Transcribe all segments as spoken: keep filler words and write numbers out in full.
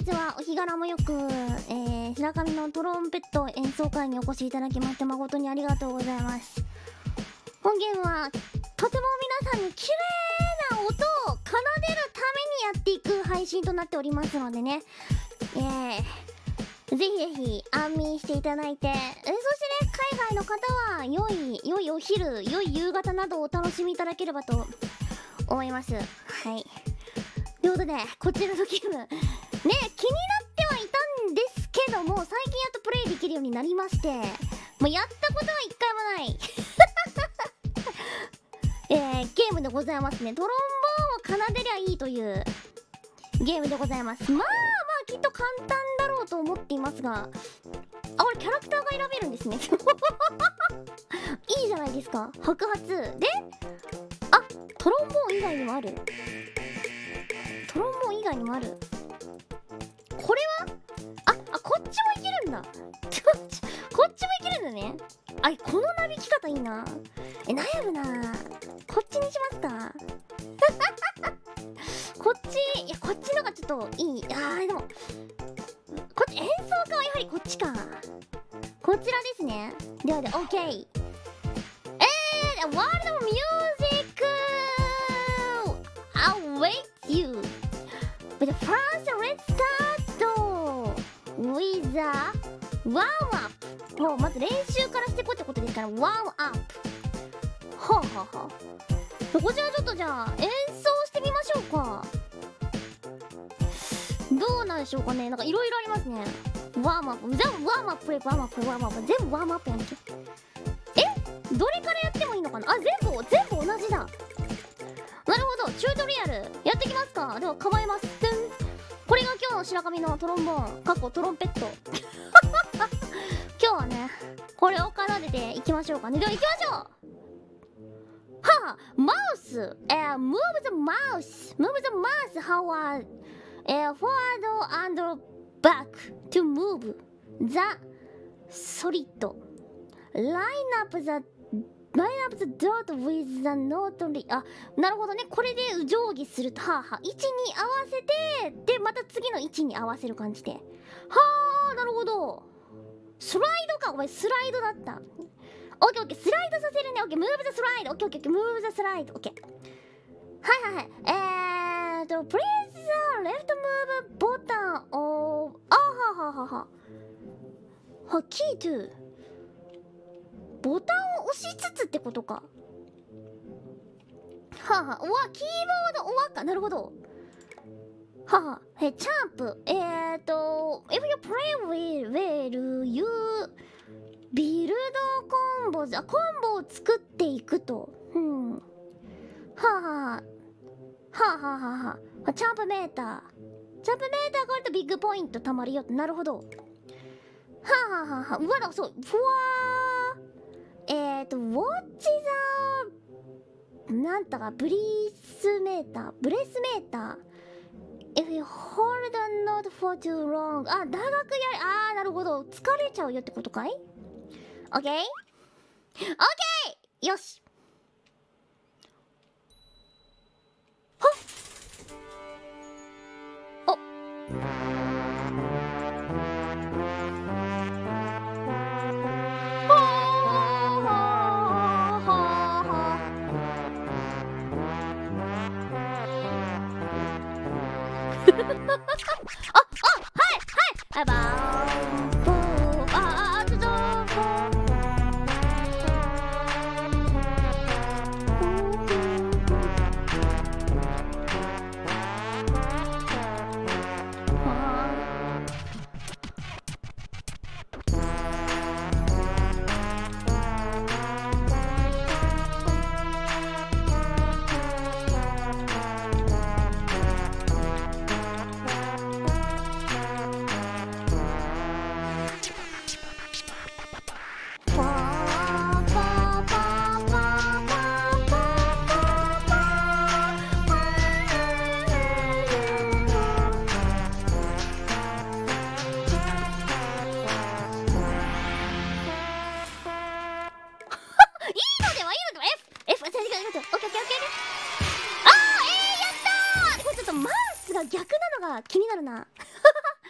日はお日柄もよく、えー、白神のトロンペット演奏会にお越しいただきまして誠にありがとうございます。本ゲームはとても皆さんに綺麗な音を奏でるためにやっていく配信となっておりますのでね、えー、ぜひぜひ安眠していただいて、えー、そしてね、海外の方は良い良いお昼、良い夕方などをお楽しみいただければと思います。はい、ということで、こちらのゲームね、気になってはいたんですけども、最近やっとプレイできるようになりまして、もうやったことは一回もないえー、ゲームでございますね。トロンボーンを奏でりゃいいというゲームでございます。まあまあきっと簡単だろうと思っていますが、あ、これキャラクターが選べるんですねいいじゃないですか、白髪で、あ、トロンボーン以外にもある、トロンボーン以外にもある、これはあ、あ、こっちもいけるんだこっち、こっちもいけるんだね。あ、このなびき方いいな。え、悩むな。こっちにしますかこっち、いや、こっちのがちょっといい。あー、でもこっち、演奏家はやはりこっちか。こちらですね。ではで、OK。 えー、ワールドミュージック awaits you but first let's start with a warm up。 もうまず練習からしてこってことですから、ワームアップ。はあはあはあ、こちらちょっとじゃあ演奏してみましょうか。どうなんでしょうかね。なんかいろいろありますね。ワームアップ、全部ワームアップ、ワームアップ、ワームアップ、全部ワームアップやんけ。え、どれからやってもいいのかな。あ、全部全部同じだ。なるほど、チュートリアルやってきますか。では構えます。これが今日の白神のトロンボーン、かっこトロンペット今日はね、これを奏でていきましょうかね。では行きましょう。はあ、マウス、えー、move the mouse, move the mouse, forward, えー、forward and back to move the solid, line up the line up the dot with the note。 あ、なるほどね。これで定規すると、はあはあ、位置に合わせて、でまた次の位置に合わせる感じで、はあ、なるほど。スライドか、お前スライドだった。オッケーオッケー、スライドさせるね。オッケー、ムーブザスライド。オッケーオッケーオッケー、ムーブザスライド。オッケー。はいはいはい。えーと、プレイスザレフトムーブボタンを、あはははは。は、キートゥ。ボタンを押しつつってことか。はは、うわ、キーボード、おわか、なるほど。はは、え、チャンプ。えーと、if you play with, will youビルドコンボ、あ、コンボを作っていくと。うん。はあはあ。はあはあはあはあ。チャンプメーター。チャンプメーターがあるとビッグポイント貯まるよって。なるほど。はあはあはあはあ。うわ、だ、そう。ふわー。えーと、ウォッチザー、なんだか、ブリスメーター。ブレスメーター。If you hold a note for too long。あ、長くやる。あー、なるほど。疲れちゃうよってことかい？オッケー？オッケー！よし！はっ！おっ！あ、あ、はいはい、バーンボー、あー、ちょっと逆なのが気になるな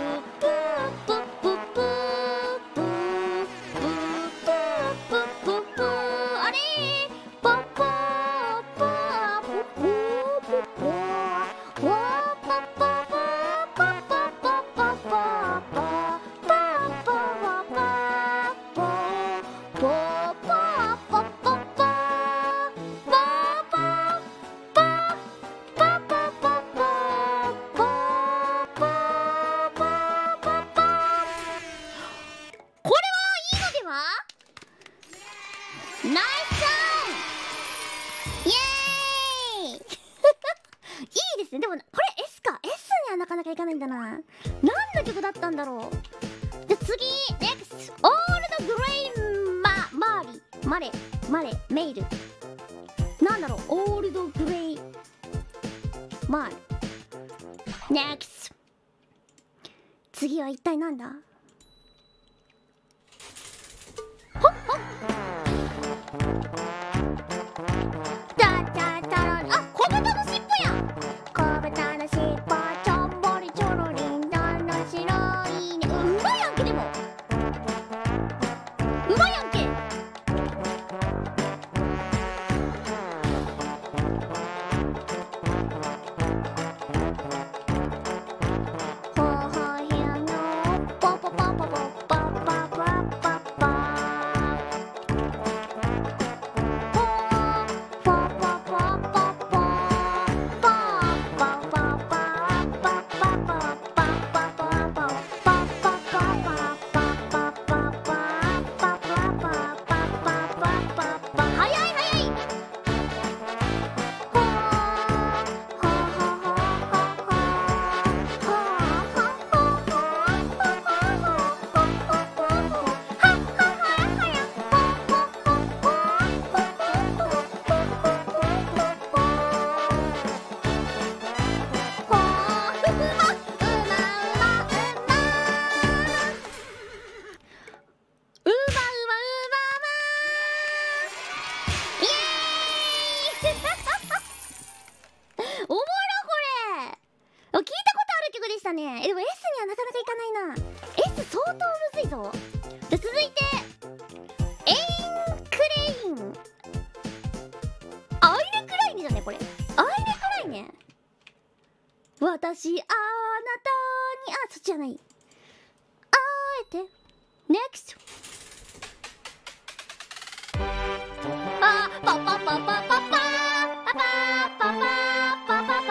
でもこれ S か S にはなかなかいかないんだな。何の曲だったんだろう。じゃあ次 NEXT オールドグレイママーリマレマレメイルなんだろう。オールドグレイマーリ NEXT 次は一体なんだ。ほっほっダダダラあ小豚の尻尾やん。小豚の尻尾ちょんぼりちょろりんどんの白いね。うまいやんけ。でもうまいやんけ。ほほへのポポポポポポポポポポ聞いたことある曲でしたね。えでも S にはなかなかいかないな。 S 相当むずいぞ。で続いてエインクレイン、アイレクライネだねこれ。アイレクライネ、私あなたに、あそっちじゃない、あえて NEXT。 あパパパパパパパパパパパパパパパパ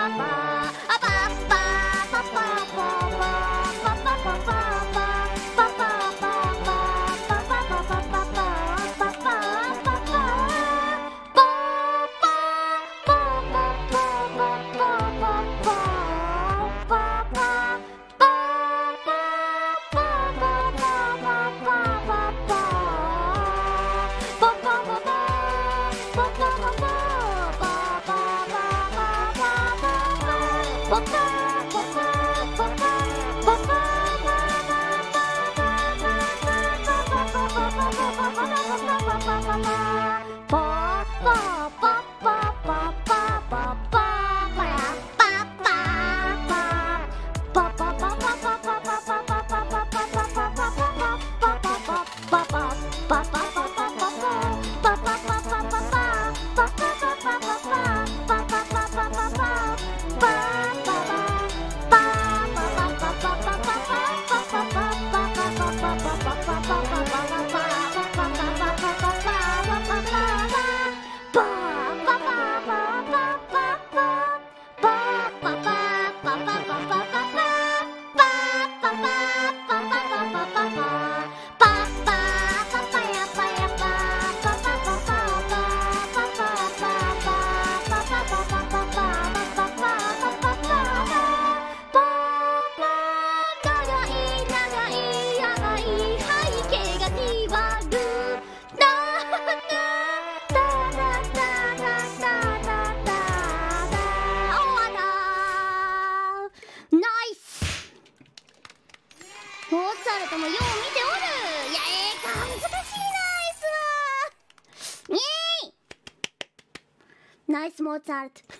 ナイスモーツァルト。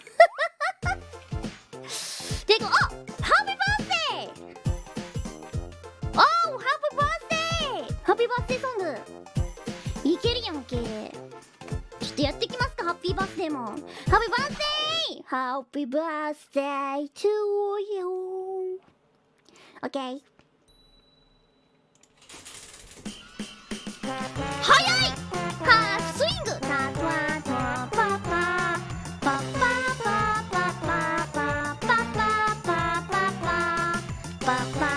でいこう。あ、ハッピーバースデー。あー、ハッピーバースデー。ハッピーバースデーソングいけるやんけ。ちょっとやっていきますか、ハッピーバースデーも。ハッピーバースデー、ハッピーバースデー to you。 OK。 早い。ハーフスイング。タトワトパパパパパパパパパパパパパパ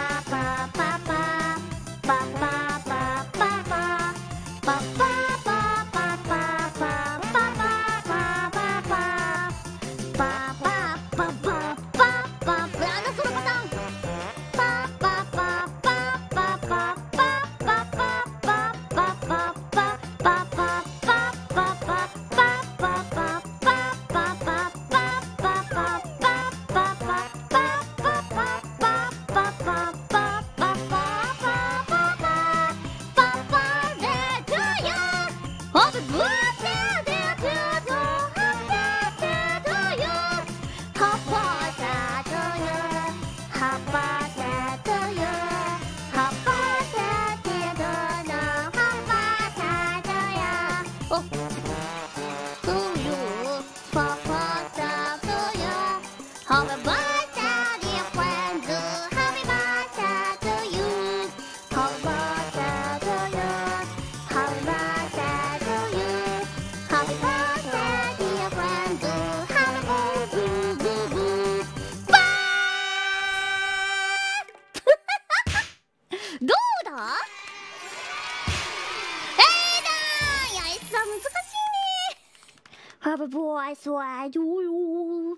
Have a voice I do you.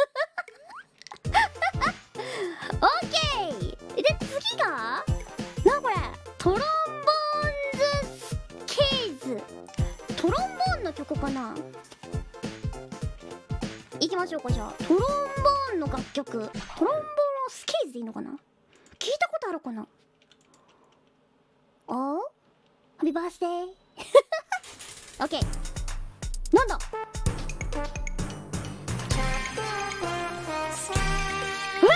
オッケー。で次がなこれトロンボーンズケーズ。トロンボーンの曲かな。いきましょうか。じゃあトロンボーンの楽曲、トロンボーンスケーズでいいのかな。聞いたことあるかな。おー、ハッピーバースデー。オッケー。なんだ。うわ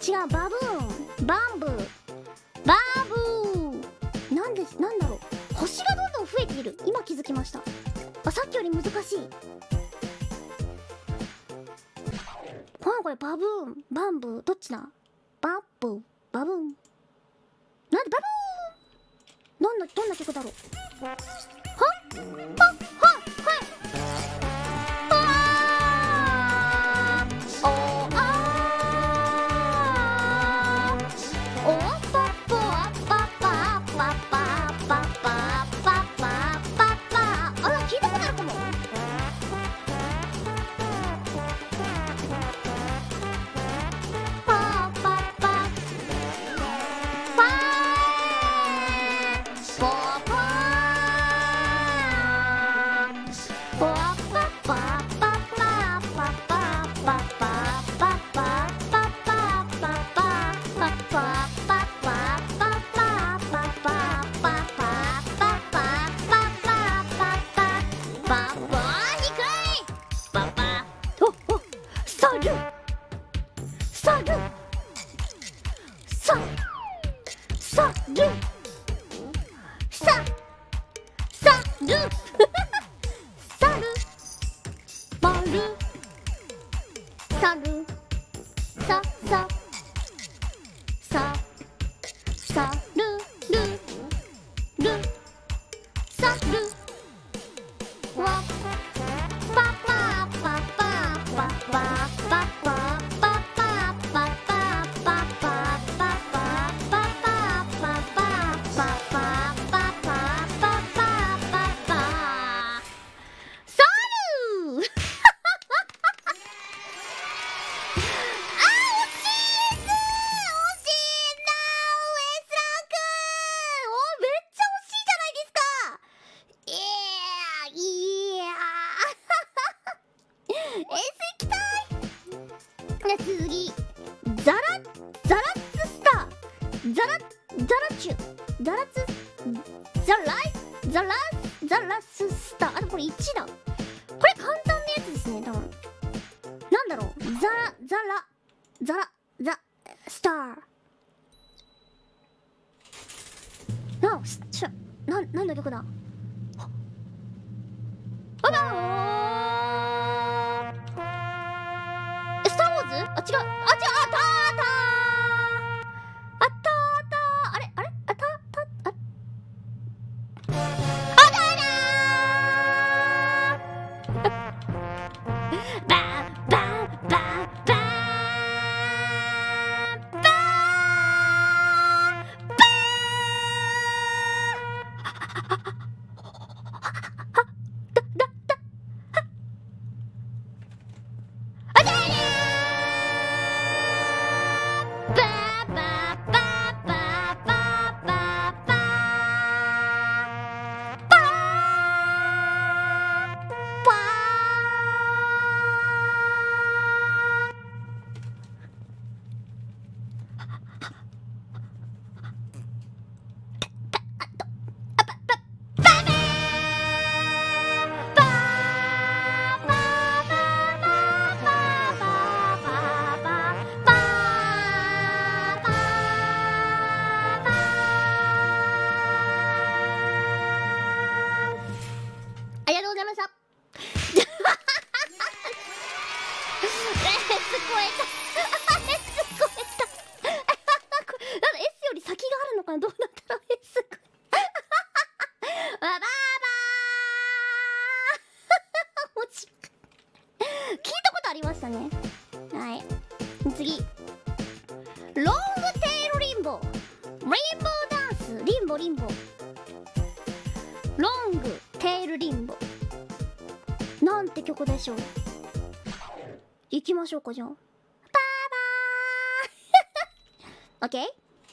違う、バブーン、バンブー、バブー。なんで、なんだろう、星がどんどん増えている。今気づきました。あ、さっきより難しい。これバブーン、バンブー、どっちだ？バッブー、バブーン。なんでバブーン？なんだ、どんな曲だろう。はっはっはっはい。おーあーおーパッパッパッパッパッパッパッパッパッパッパッパッ。あら、聞いたことあるかも。行きましょうか、じゃあ。バーバーオッケ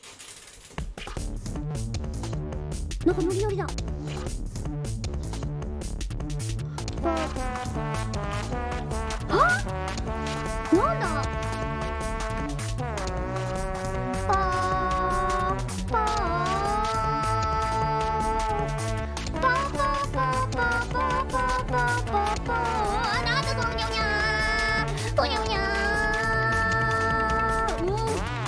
ー。なんかノリノリだ。あ、なんだ。パーパーパーパーパーパーパーパーパーパー。なんだそのにゃにゃーとにゃにゃー。うん、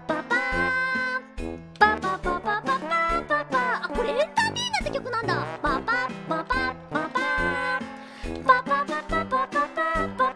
パパーパパパパパパパパ。あ、これエンターテイナーって曲なんだ。パパパパパパパパパパパパパパパパ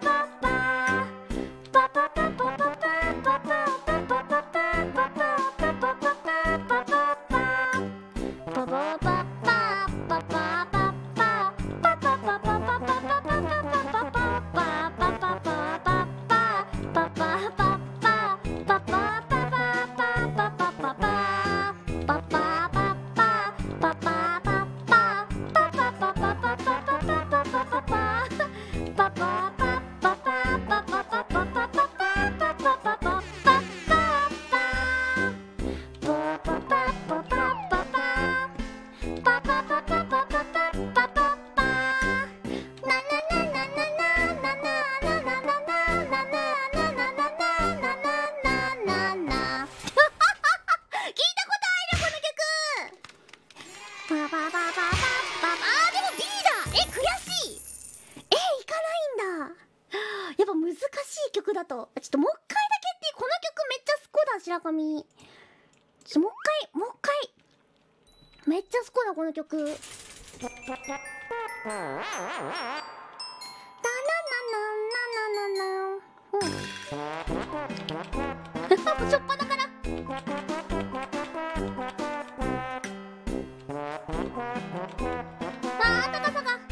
だとちょっともう一回だけってこの曲めっちゃ好きだ白神。ちょもう一回もう一回めっちゃ好きだこの曲。ダナナナナナナナナナ。うん。しょっぱなから。あー高さが。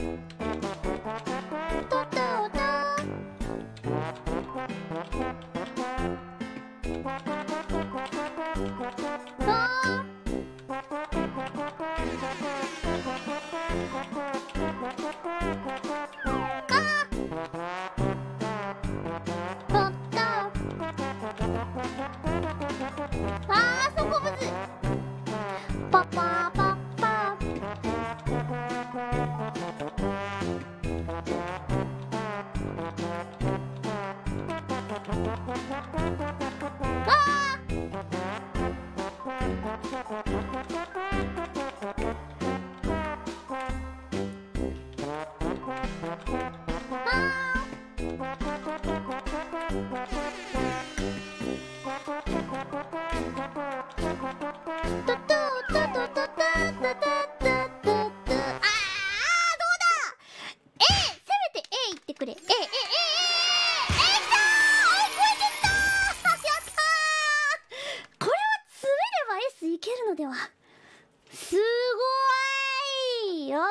ではすごい。オッケー、や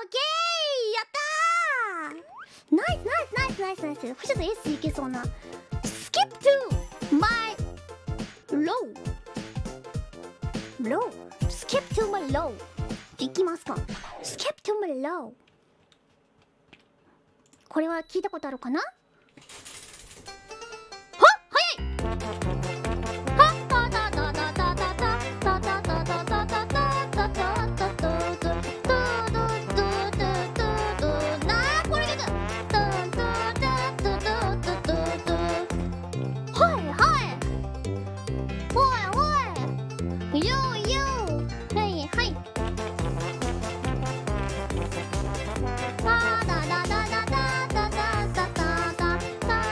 ったー。ナイスナイスナイスナイスナイス。ちょっと S いけそうな。 Skip to my low low skip to my low いきますか。 Skip to my low。 これは聞いたことあるかな。はっ早い。あ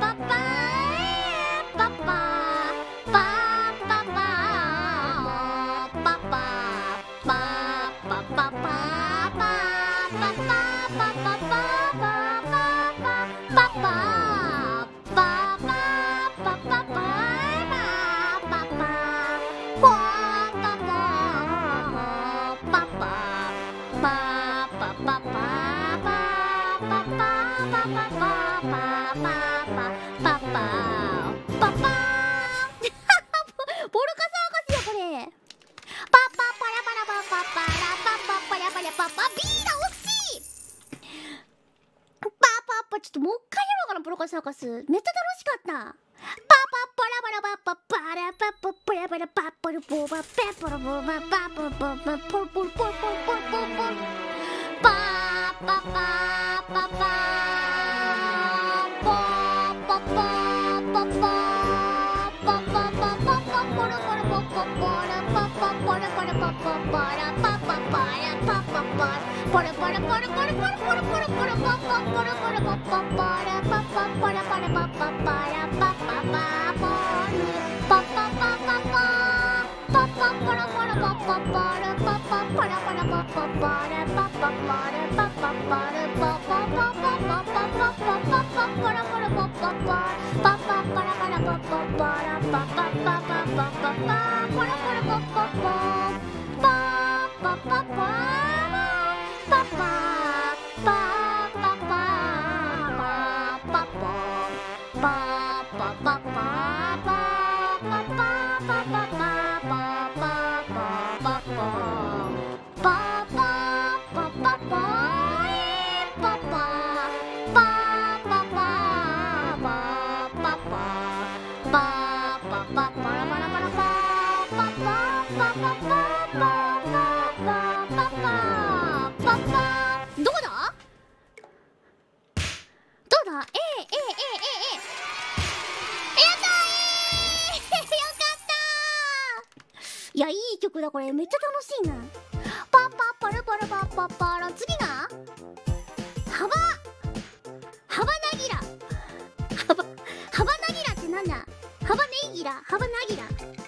ちょっともう一回やろうかな、ポロカサーカス。めっちゃ楽しかった。パパパラバラパパパラパパパラバラパパルポバペポロボバパパパパポルポルポルポルポルポルポルパパパパパポポポポポポポポポポロポロポポポラパパポラポラパパパラパパパラパパパポラポラポラポラポラポラポラポラポラポラポラポラポラパパパラパパパラパラパパパラパパパポルパパパパパパパパラパラパパパラパパパラパラパパパラパパパラパパパラパパパパパパパパパパパラパラパパパパパパラパラパパパラパパパパパパパパラパラパパパパパパパパパれめっちゃ楽しいな。パパパラパラパパパラ。次が幅幅なぎら。幅幅なぎらってなんだ。幅ねぎら幅なぎら。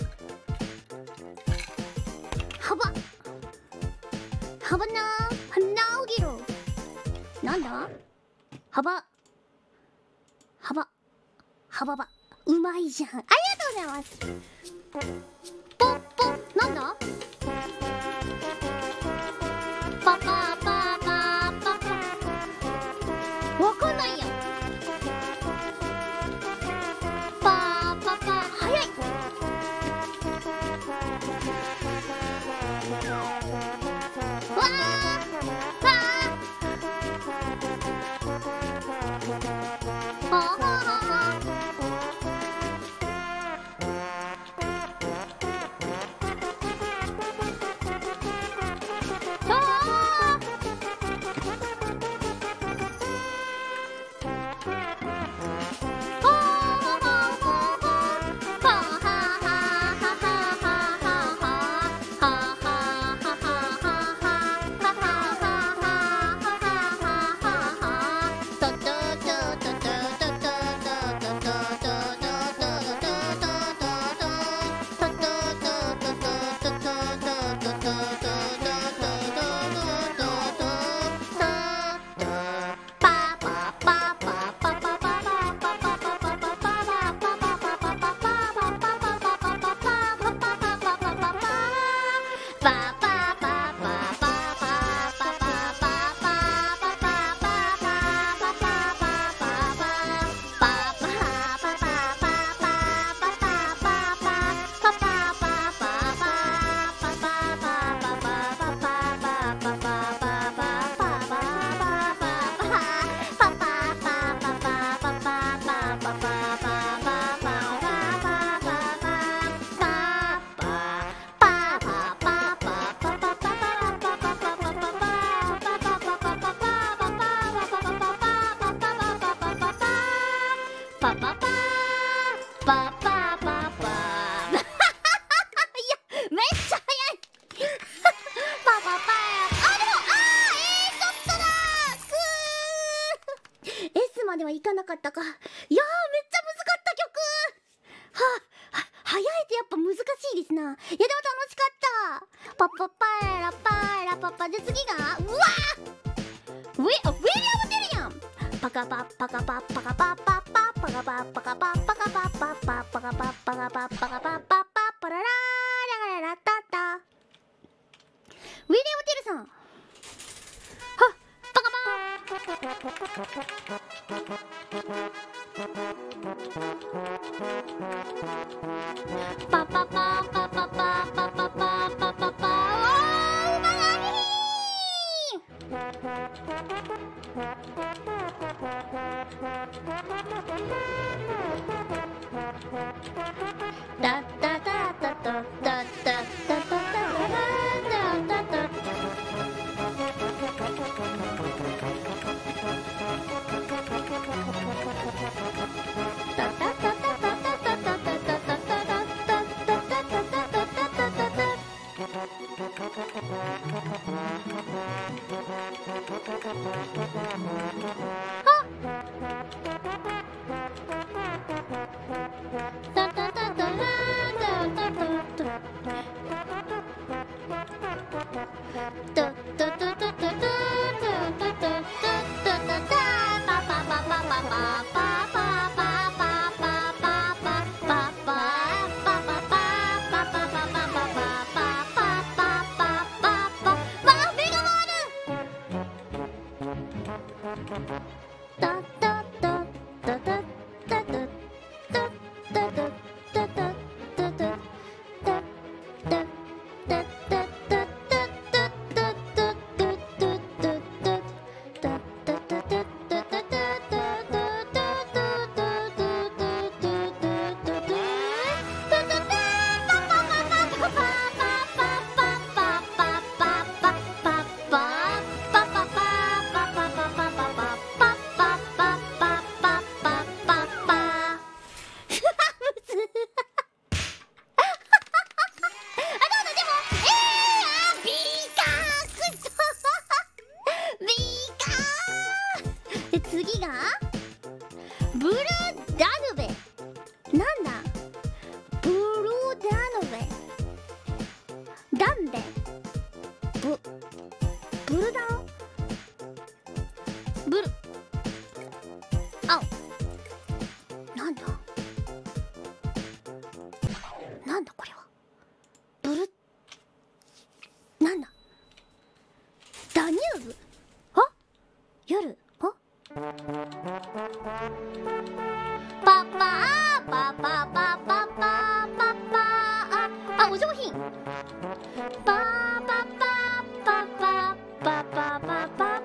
幅幅なはなおぎろ。なんだ幅幅幅ばうまいじゃん。ありがとうございます。ポッポなんだパパパパパパわかんないや。パパパ早い。わーわーはははまではいかなかったか。いやーめっちゃ難かった曲。はあ、は早いとやっぱ難しいですな。いやでも楽しかった。パパパーラパーラパパで次がうわーウィウィリアム・テリアン。パカパパカパパカパパパパカパパカパパカパパパパカパパカパパカパパパパラララララタタ。ウィリアム・テルさん。はっパカパパパパパパパパパパパパパパパおーうまがりだだだだだだだだだで次がブルーダヌベ。なんだブルーダヌベ、ダンベ、ブブルダンブルあなんだなんだこれはブルなんだダニューブあ夜あパパーパパパパパパパあお上品パパパパパパパパパパ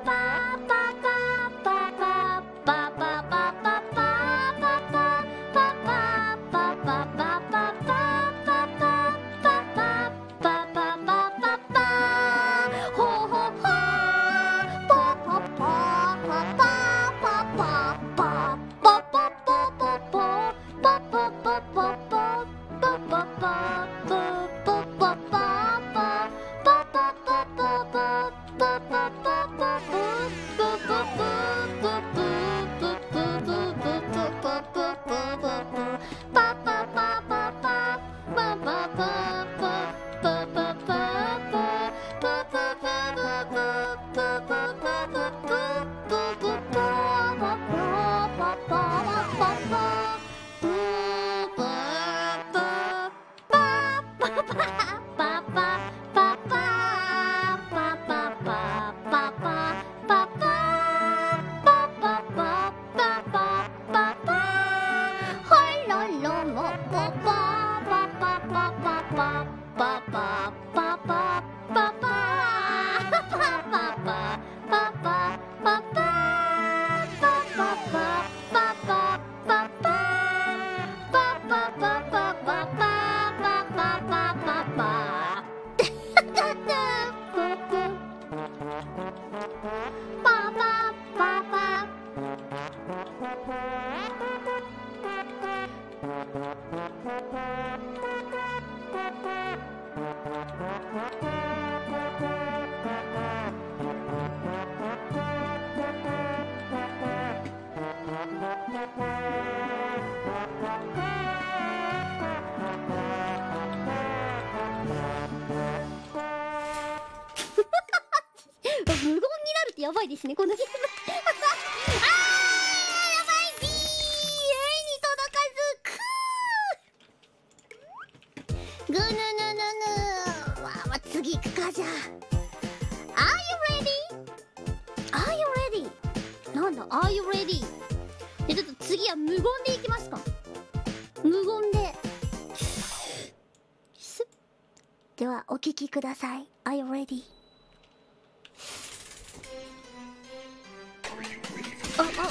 無言になるってやばいですねこのゲームあーやばい D に届かずくーぐぬぬぬぬわあ、まあ、次行くかじゃあ Are you ready? Are you ready? なんだ Are you ready? でちょっと次は無言でいきますか無言ですではお聞きください Are you ready?ああ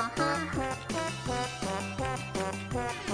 はは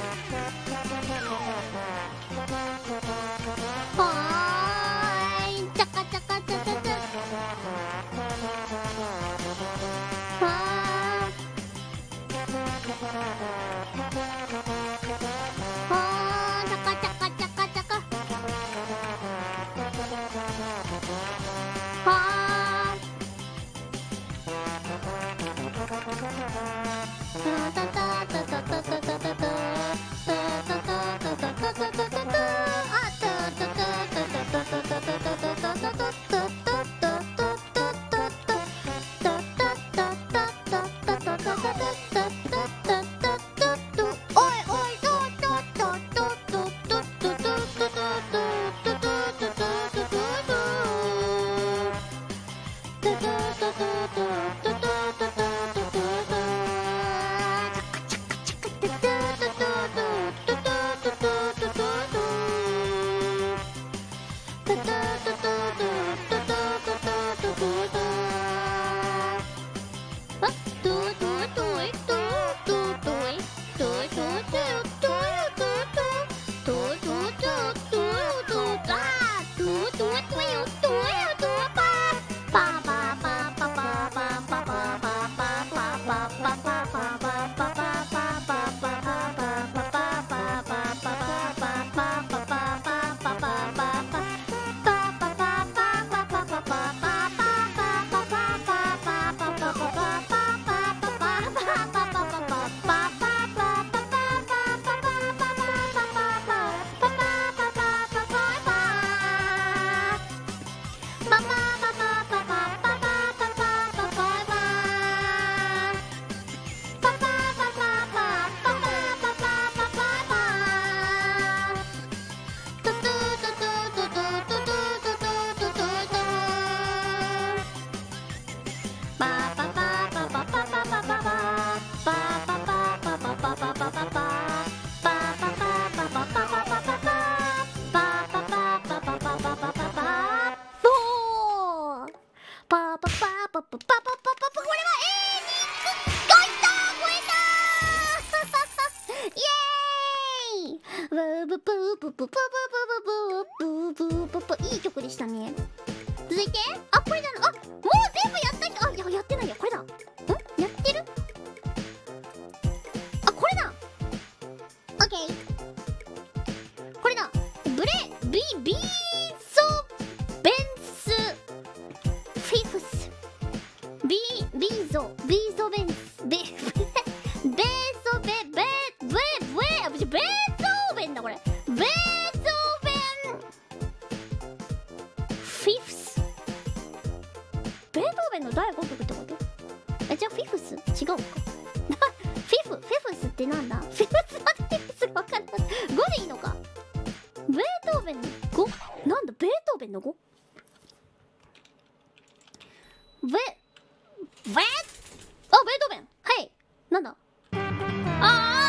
ブーブブーブブブブブブブブブブブブ。いい曲でしたね。続いて、あ、これだな。あ、もう全部やった。あ、いや、やってないよ。これだ。ん、やってる。あ、これだ。オッケー。これだ。ブレビビーソベンスフィフスビビーゾビーゾベンスベベーソベベベベベーゾーベンだこれ。ベーゾーベンフィフス。ベートーベンのだいごきょくってこと？え、じゃあフィフス違うか。フィフフィフスってなんだ。フィフスなんでフィフスが分かんない。ごでいいのか。ベートーベンのご？なんだベートーベンの ご？ ベベあ、ベートーベン。はい、なんだ。あ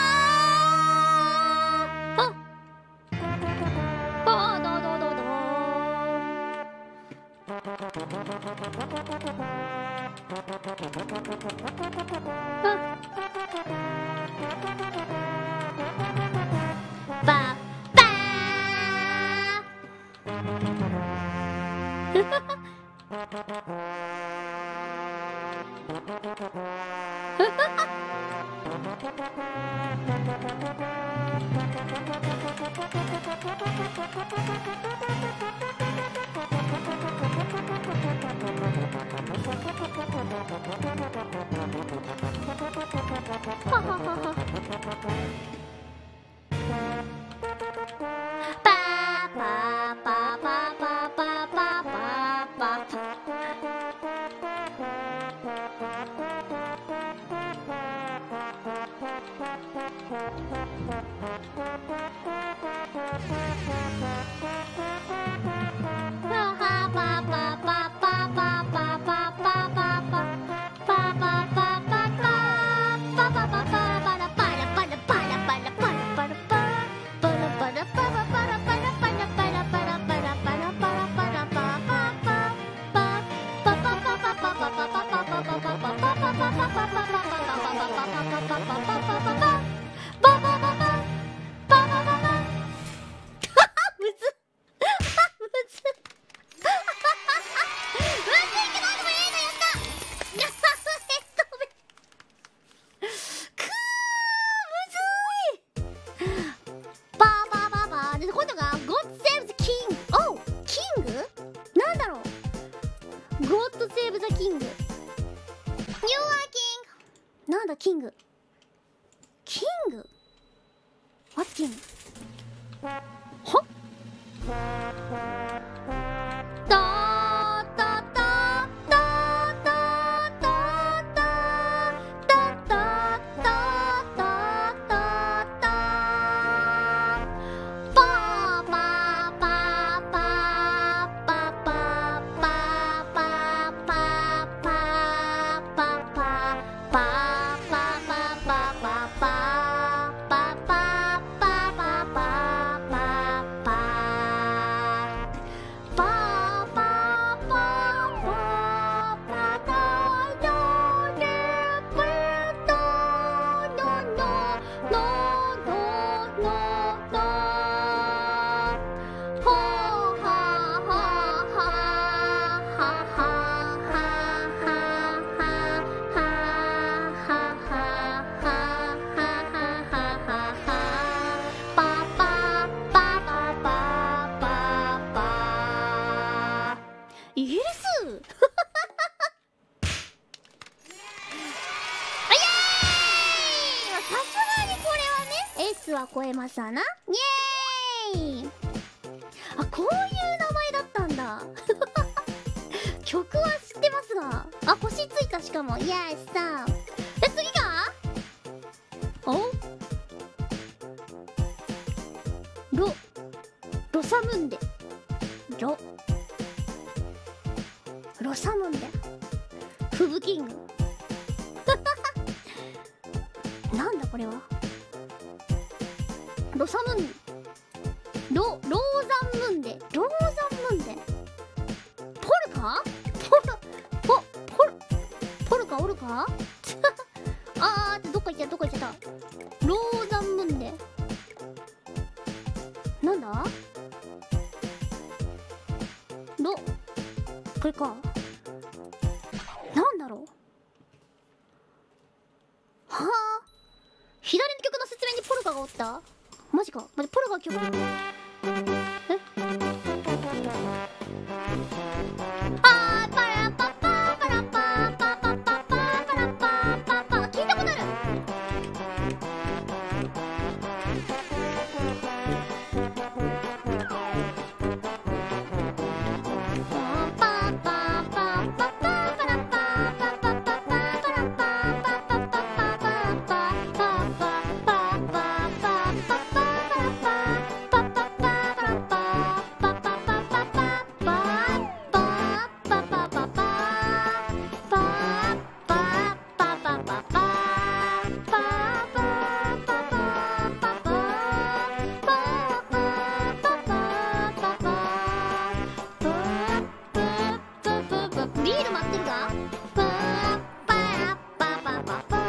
ーああーだだだだババはははは。パーパーパーパーパーパーパーパーパー。なんだキング。キング What's king? はだだだだだだだだだだだパーパーパーパーパーパーパーパーパーパーパーパーパーイギリスさすがにこれはね S は超えますわな。イエーイ。あ、こういう名前だったんだ曲は知ってますが、あ、星ついた。しかもイエスさんで、次がおロロサムンデロロサムンデフブキングなんだこれは。ロサムンロローザンムンデローザンムンデポルカポルポポルポルカオルカあーってどっか行っちゃったどっか行っちゃった。ローザンムンデだどこれか。なんだろう。はあ、左の曲の説明にポルカがおった。マジか。待って、ポルカ曲えあーパラパパパラパパパパパパラパパパ聞いたことある。ビール待ってるか。パーパラパパパパ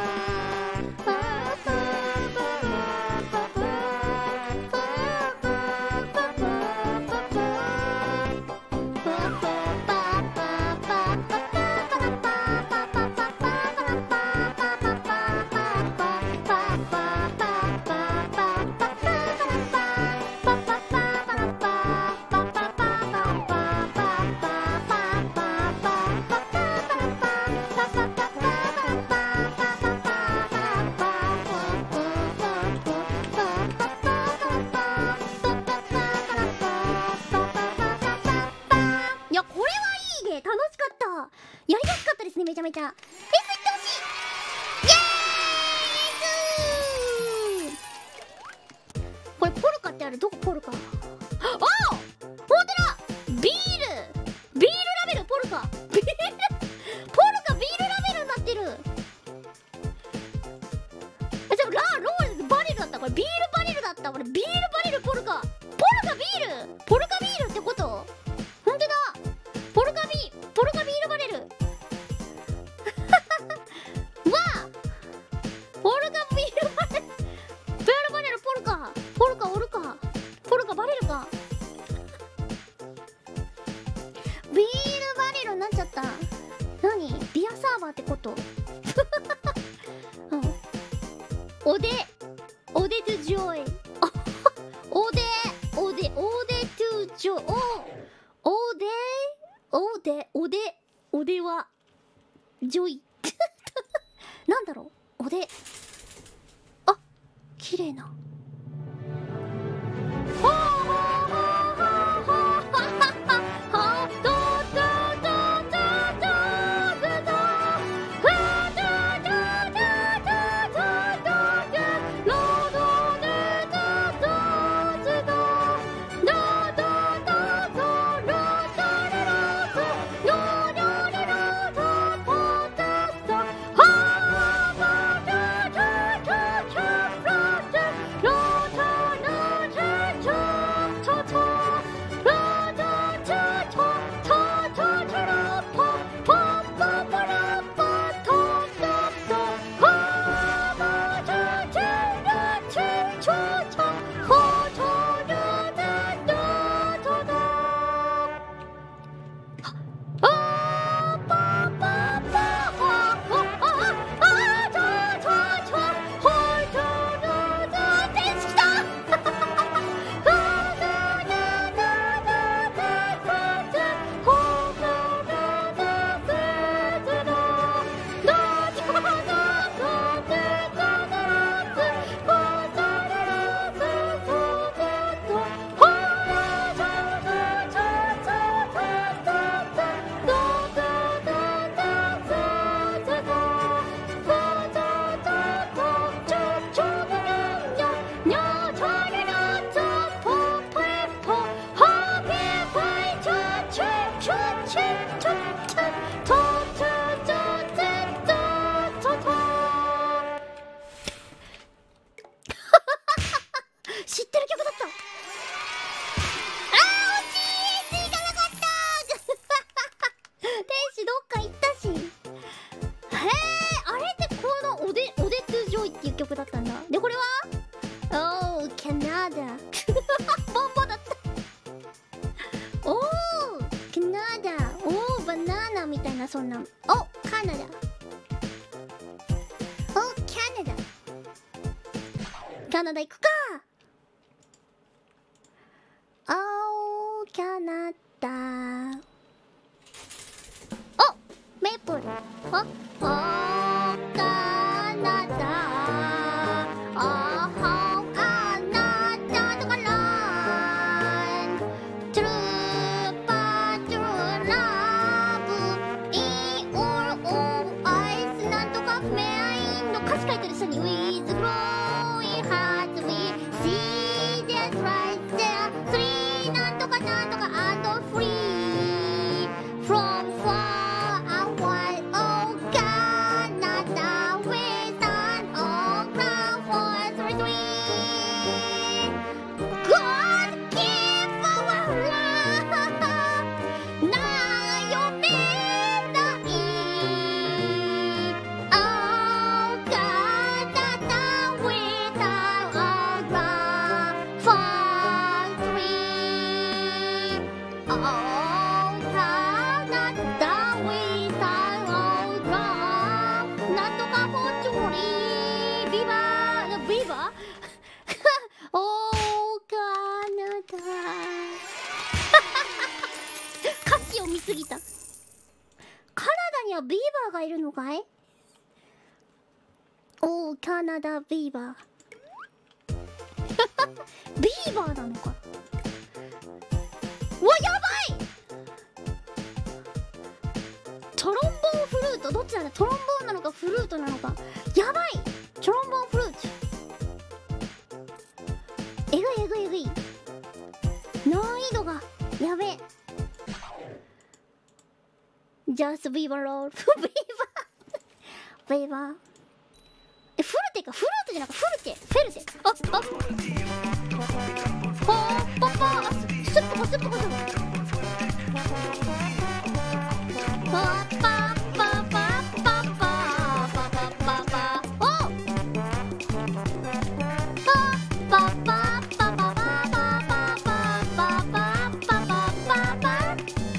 やりやすかったですね、めちゃめちゃ。フェス行ってほしい。イエーイ。これポルカってある。どこポルカ。ああ、ほんとだ。ビールビールラベルポルカ。ビールポルカビールラベルになってる。え、でもラローバリルだった。これビールバリルだった。これビールバリルポルカ。ポルカビールポルカビールってこと。ほんとだ。ポルカビポルカビールバレル。わあ、ポルカビールバレル。ビールバレルポルカ。ポルカおるか。ポルカバレルか。ビールバレルになっちゃった。何？ビアサーバーってこと。うん、おでおでトゥジョイ。おでおでおでトゥジョイ。おおでおでおでおではジョイ。なんだろう、おで、あ、綺麗な。ロナダ行くか。おーキャナダ。おメープル。あおーカナダ。あはあなたとかラントゥルーパートゥルラブイオールオーアイスなんとかメインの歌詞書いてる下に With growing heart we see this right there three なんとかなんとか and free from far away oh Canada with an old ground for three three God keep our love なよめないOh Canada with an old ground for three Oh Canada with an old ground なんとかフォーチュリービバービバーおーカナダ歌詞を見すぎた。カナダにはビーバーがいるのかい。おーカナダビーバービーバーなのか。うわやばい。トロンボーンフルートどっちなんだ。トロンボーンなのかフルートなのか。やばい。トロンボーンフルートえぐいえぐいえぐい。難易度がやべえ。ジャスビーバーロールビーバービーバーえフルテかフルートじゃなくフルテフェルテああほーパパあスッポコスッポコスッポコパパパパパパパパパパおパパパパパパパパパパパパパ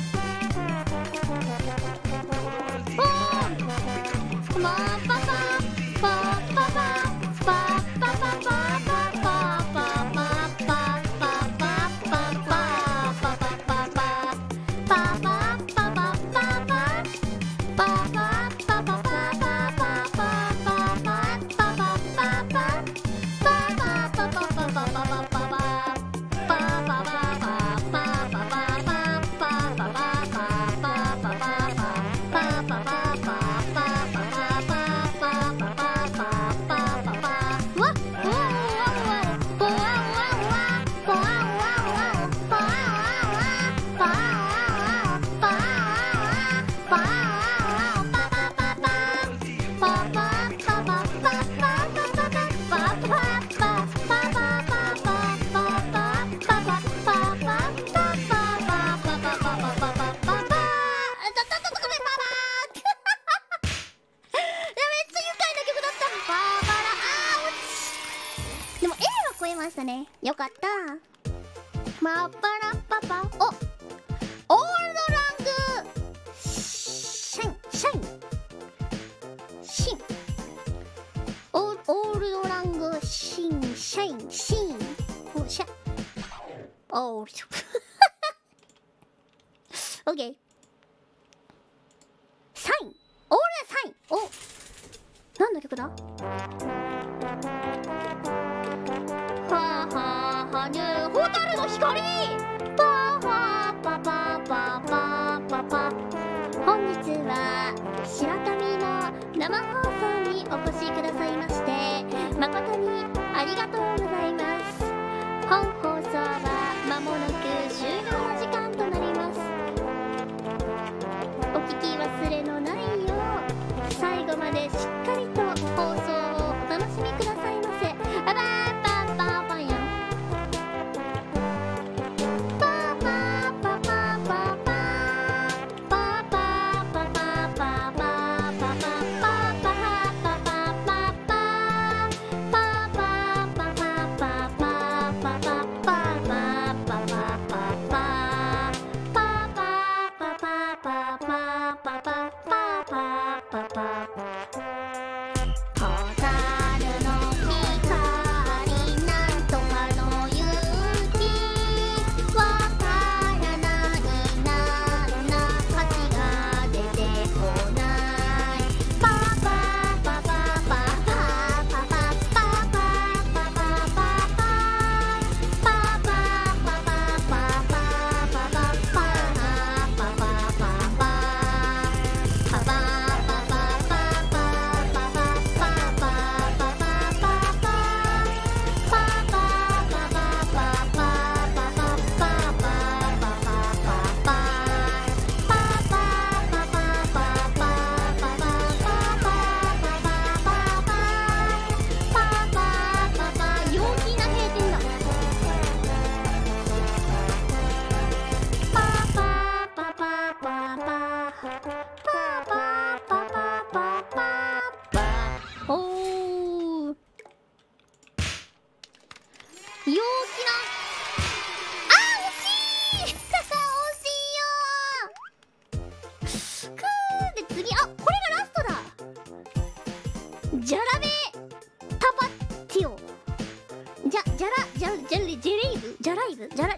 よかった。マッパラッパパおオールドラングシャインシャインシンオーオールドラングシンシャインシンおシャオールオッケーサインオールサインお何の曲だ。はあはあはにゅホタルの光パーパーパパパパパパ本日は白神の生放送にお越しくださいまして誠にありがとうございます。本放送は間もなく終了の時間となります。お聞き忘れのないよう最後までしっかりと放送をお楽しみくださいませ。バイバイ。パパ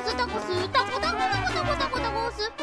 スタコスタコタコタコタコタコタコス。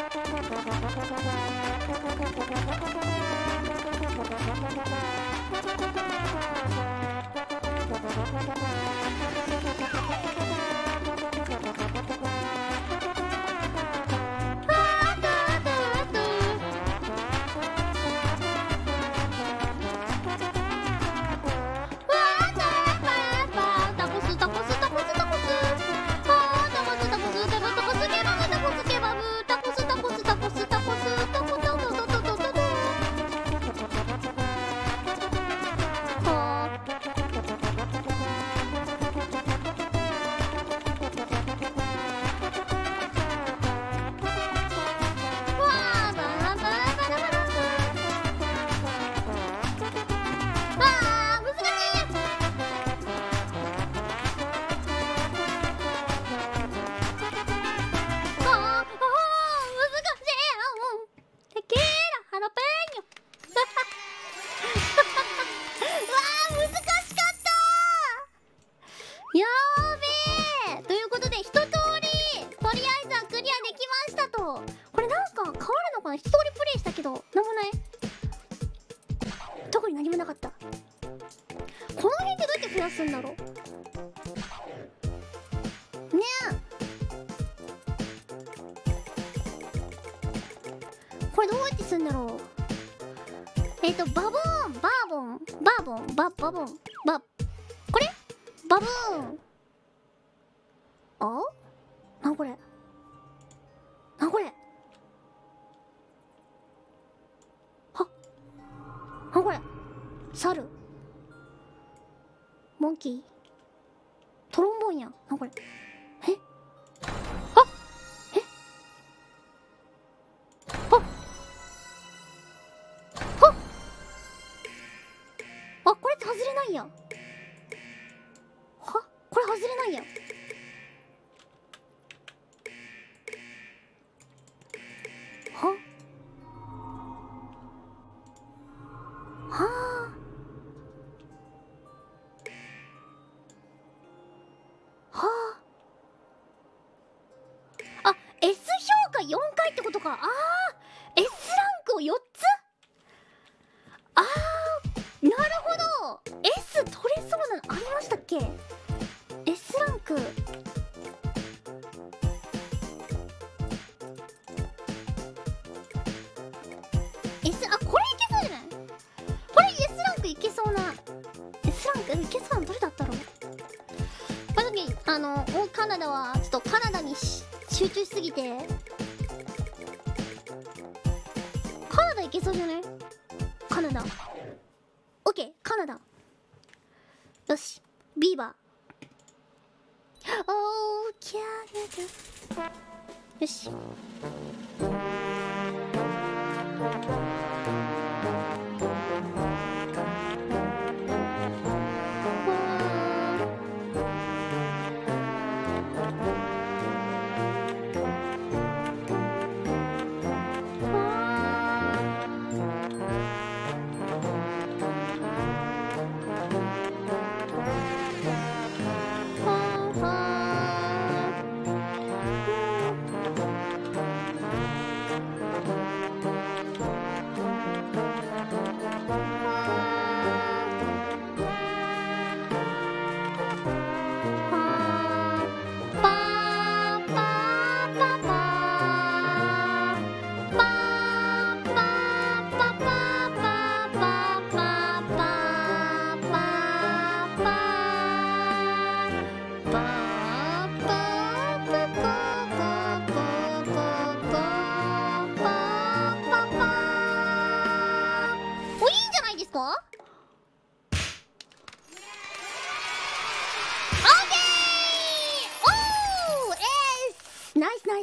すんだろねえ、これどうやってすんだろう。えっとバボーンバーボンバーボンババボンバこれバブーン。あなんこれなんこれはっなんこれ猿モンキートロンボーンやん。なんこれえあえあああこれって外れないや。はこれ外れないや。ははあはああ S 評価よんかいってことか。ああ S ランクをよっつ。あーなるほど S 取れそうなのありましたっけ。 S ランクS あこれいけそうじゃない。これ S ランクいけそうな S ランクいけそうなのどれだったろう。この時あのカナダはちょっとカナダにし集中しすぎてカナダいけそうじゃない。カナダオッケーカナダよしビーバーオーキャナダよし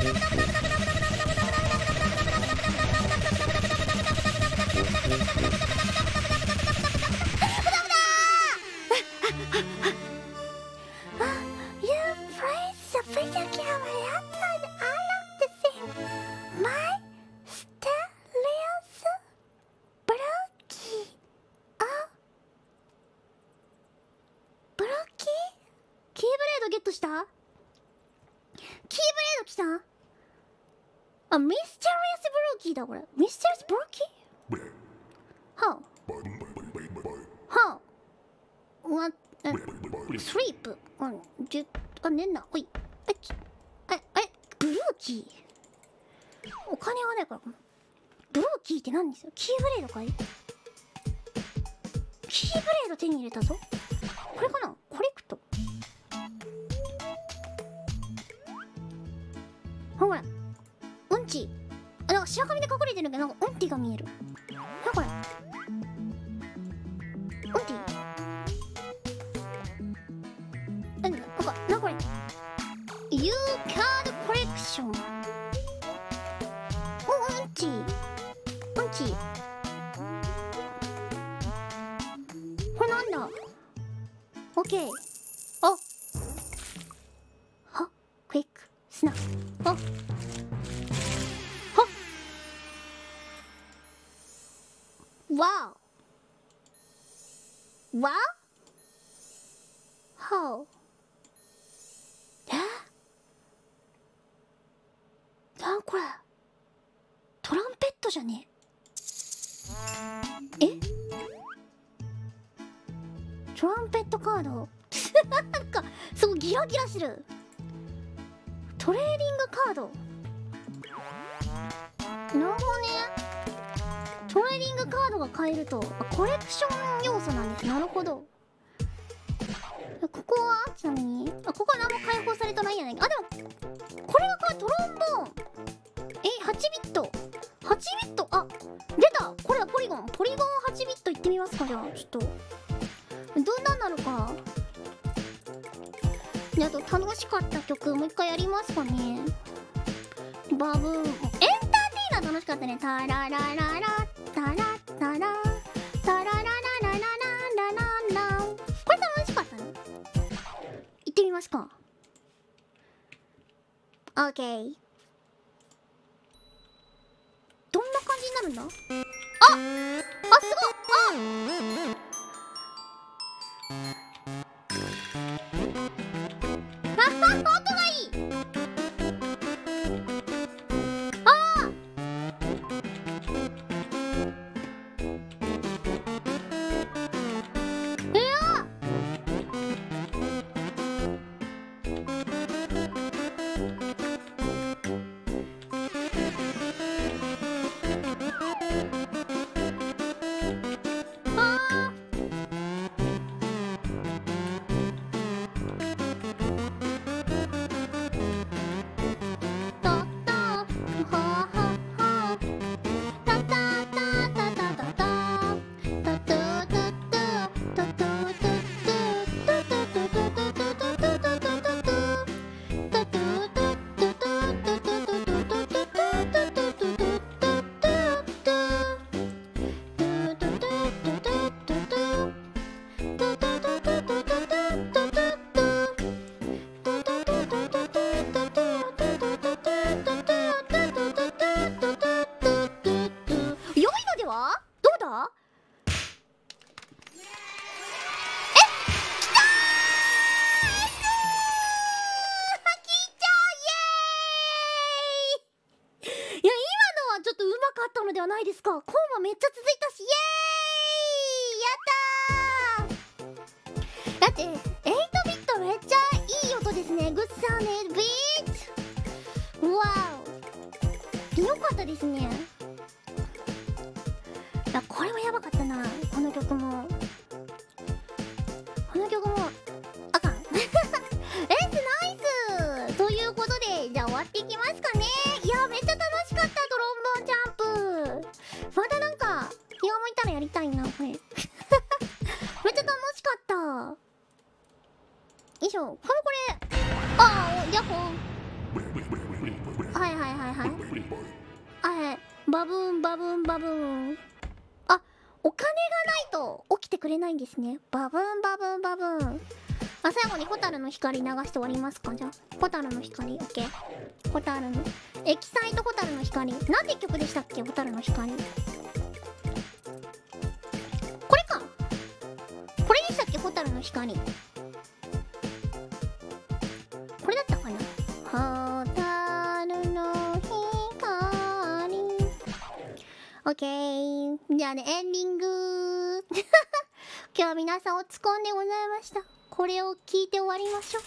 ゲットした？キーブレード来た？あ、ミステリアスブローキーだこれ。ミステリアスブローキー？はあはあわっスリープうんじあ寝んなおいえちええブローキーお金がないからブローキーって何ですよ？キーブレードかい？キーブレード手に入れたぞ。これかな？コレクトほらうんちあ、なんか白髪で隠れてるけどなんかうんちが見える。なこれうんちえなんかなこれ You Card Collection おうんちうんちこれなんだオッケーあはクイックスナップあWow! Wow? How? え？なんこれトランペットじゃねえ？え？トランペットカードなんかすごいギラギラしてる。トレーディングカードなるほどね。トレーディングカードが買えるとコレクション要素なんです。なるほど。ここはちなみにあここは何も開放されてないんやないか。あでもこれがこれトロンボーンえはちビットはちビットあ出たこれはポリゴンポリゴンはちビットいってみますか。じゃあちょっとどんなんなるか。であと楽しかった曲もう一回やりますかね。バブーンエンターテイナー楽しかったね。タララララタラタラタラララララララこれ楽しかったね。行ってみますか。オーケーどんな感じになるんだ。ああすごいあはは音がいい。ああいやではないですか。コンマめっちゃ続いたしイエーイやったー。だってエイトビットめっちゃいい音ですね。グッサーネビートわーかったですね。いやこれもやばかったな。この曲もこの曲もあかんエースナイスということで、じゃあ終わっていきますかね。いやめっちゃ楽しかった。ドロンボーンジャンプまたなんか気が向いたらやりたいなこれめっちゃ楽しかった。よいしょ。これこれああヤッホー。はいはいはいはいはい。バブーンバブーンバブーン。あ、お金がないと起きてくれないんですね。バブーンバブーンバブーン。あ、最後にホタルの光流して終わりますか。じゃあホタルの光、オッケー。ホタルのエキサイトホタルの光。なんて曲でしたっけ、ホタルの光。これか。これでしたっけ、ホタルの光。これだったかな。ホタルの光。オッケー。じゃあね、エンディング今日は皆さんおつこんでございました。これを聞いて終わりましょ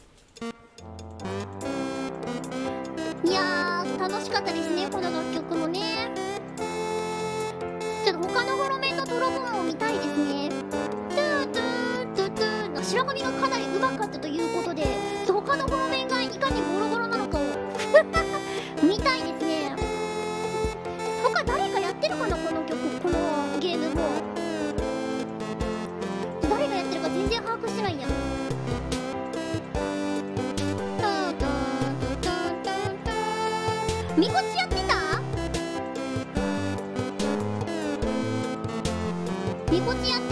う。いやー楽しかったですね、この楽曲もね。ちょっと他のフォロメンのトロボンを見たいですね。トゥートゥートゥートゥー。白髪がかなり上手かったということで、他のフォロメンがいかにボロボロなのかを見たいですね。他誰かやってるかな、この曲、このゲームも。誰がやってるか全然把握してないや。みこちやってた？みこちやって